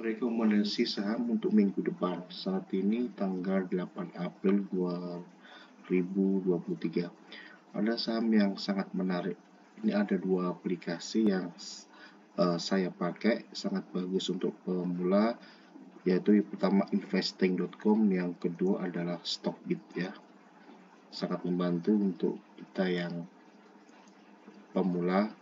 Rekomendasi saham untuk minggu depan. Saat ini tanggal 8 April 2023. Ada saham yang sangat menarik. Ini ada dua aplikasi yang saya pakai, sangat bagus untuk pemula, yaitu yang pertama investing.com, yang kedua adalah Stockbit ya. Sangat membantu untuk kita yang pemula.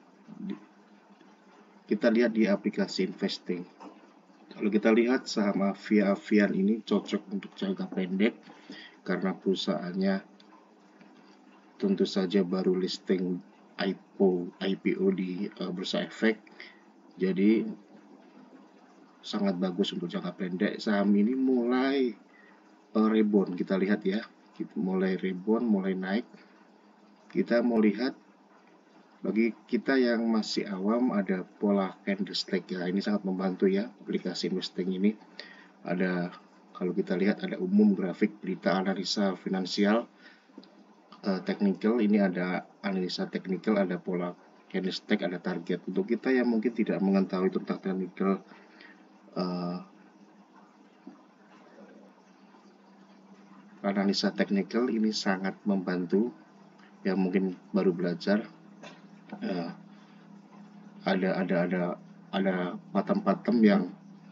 Kita lihat di aplikasi investing. Kalau kita lihat saham Avian ini cocok untuk jangka pendek karena perusahaannya tentu saja baru listing IPO di Bursa Efek, jadi sangat bagus untuk jangka pendek. Saham ini mulai rebound, kita lihat ya, mulai rebound, mulai naik. Kita mau lihat, bagi kita yang masih awam, ada pola candlestick ya, ini sangat membantu ya. Aplikasi investing ini ada, kalau kita lihat ada umum, grafik, berita, analisa finansial, technical. Ini ada analisa technical, ada pola candlestick, ada target. Untuk kita yang mungkin tidak mengetahui tentang technical, analisa technical ini sangat membantu yang mungkin baru belajar. Ada pattern-pattern yang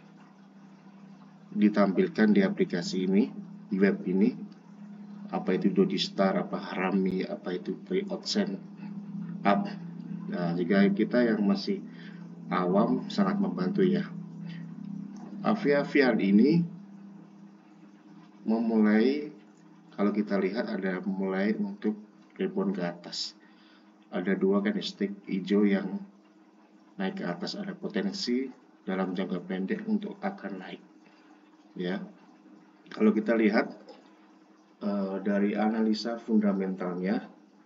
ditampilkan di aplikasi ini, di web ini, apa itu Dodistar, apa Harami, apa itu Pre-Outsen Up. Nah, jika kita yang masih awam, sangat membantu ya. Avian ini memulai, kalau kita lihat ada mulai untuk rebound ke atas. Ada dua candlestick hijau yang naik ke atas, ada potensi dalam jangka pendek untuk akan naik ya. Kalau kita lihat dari analisa fundamentalnya,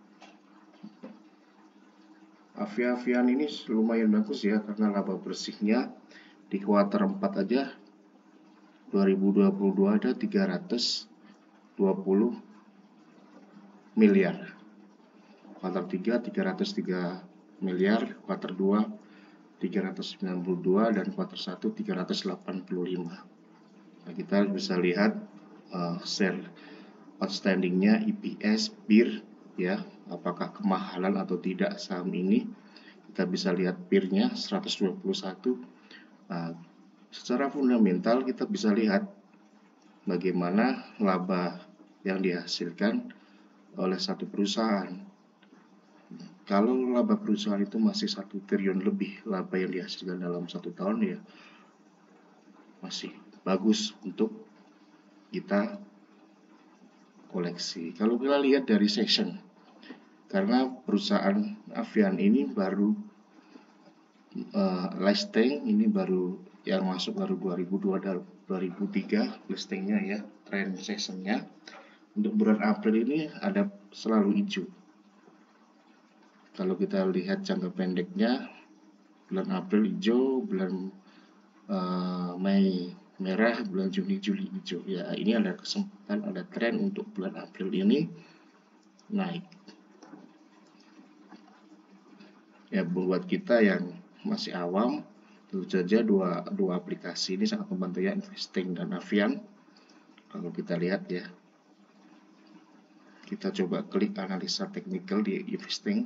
Avian ini lumayan bagus ya, karena laba bersihnya di kuartal 4 aja 2022 ada 320 miliar, kuartal 3 303 miliar, kuartal 2 392, dan kuartal 1 385. Nah, kita bisa lihat share outstandingnya, EPS, PER ya, apakah kemahalan atau tidak saham ini. Kita bisa lihat PER-nya 121. Nah, secara fundamental kita bisa lihat bagaimana laba yang dihasilkan oleh satu perusahaan. Kalau laba perusahaan itu masih 1 triliun lebih laba yang dihasilkan dalam 1 tahun ya, masih bagus untuk kita koleksi. Kalau kita lihat dari section, karena perusahaan Avian ini baru listing, ini baru yang masuk baru 2003 listingnya ya, trend sectionnya. Untuk bulan April ini ada selalu hijau. Kalau kita lihat jangka pendeknya, bulan April hijau, bulan Mei merah, bulan Juni, Juli hijau ya. Ini ada kesempatan, ada tren untuk bulan April ini naik ya. Buat kita yang masih awam, tentu saja dua aplikasi ini sangat membantu ya, investing dan Avian. Kalau kita lihat ya, kita coba klik analisa technical di investing.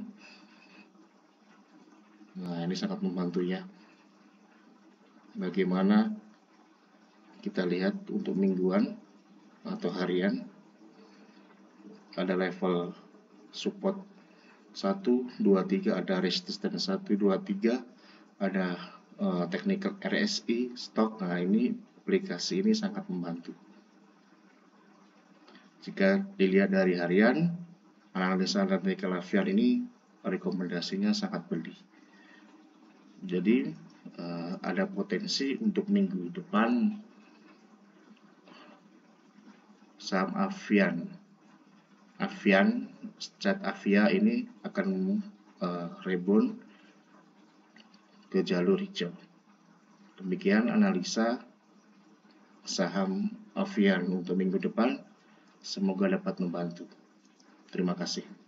Nah, ini sangat membantu ya. Bagaimana kita lihat untuk mingguan atau harian, ada level support 1, 2, 3, ada resistance 1, 2, 3, ada technical RSI, stok. Nah, ini aplikasi ini sangat membantu. Jika dilihat dari harian, analisa technical Avian ini rekomendasinya sangat beli. Jadi ada potensi untuk minggu depan saham Avian Strat Avia ini akan rebound ke jalur hijau. Demikian analisa saham Avian untuk minggu depan. Semoga dapat membantu. Terima kasih.